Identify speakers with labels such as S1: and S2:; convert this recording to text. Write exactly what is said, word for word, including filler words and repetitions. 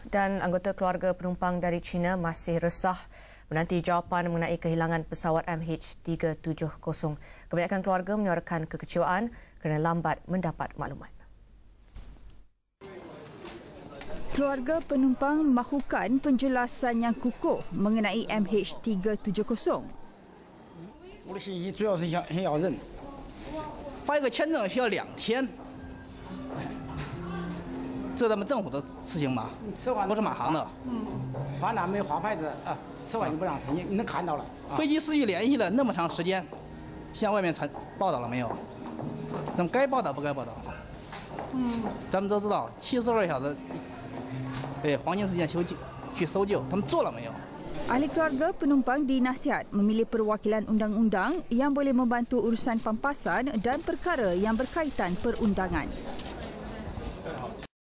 S1: dan anggota keluarga penumpang dari China masih resah menanti jawapan mengenai kehilangan pesawat M H tiga tujuh kosong. Kebanyakan keluarga menyuarakan kekecewaan kerana lambat mendapat maklumat.
S2: Keluarga penumpang mahukan penjelasan yang kukuh mengenai M H tiga tujuh kosong.
S3: 我的信息主要是想想要人，
S4: 发一个签证需要两天，这咱们政府的事情吗？
S3: 吃完
S4: 不是马航的。
S3: 嗯，华南没华牌子啊，吃完就不让吃，你你能看到了。
S4: 飞机失去联系了那么长时间，向外面传报道了没有？那么该报道不该报道？嗯，咱们都知道七十二小时，对黄金时间休去去搜救，他们做了没有？
S2: Ahli keluarga penumpang dinasihat memilih perwakilan undang-undang yang boleh membantu urusan pampasan dan perkara yang berkaitan perundangan.